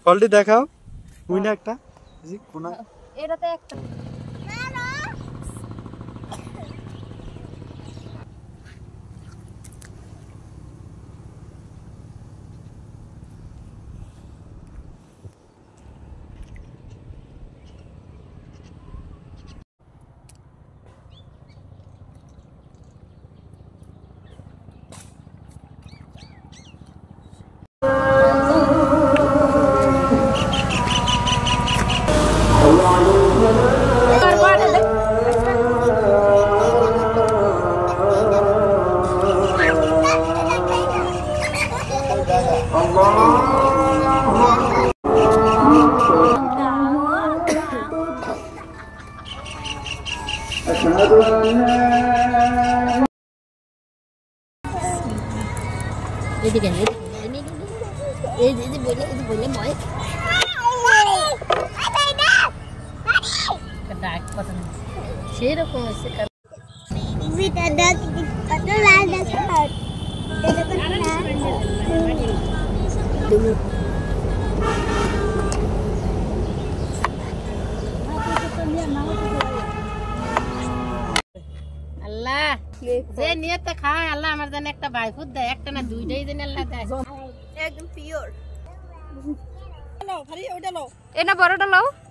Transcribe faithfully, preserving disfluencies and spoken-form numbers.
ফলটি দেখাও কুইনা একটা জি কোনা এটাতে একটা এদিকে এই দিদি বলে এই বলে মই ডাক পছন্দ সেরকম আছে বিটা ডাক কত লাল ডাক আল্লাহ যে নিয়তে খায় আল্লাহ আমার জন্য একটা ভাইফুট দেয় একটা না দুইটাই যেন আল্লাহ দেয় একদম পিওর নাও খালি ওটা নাও এনা বড়টা নাও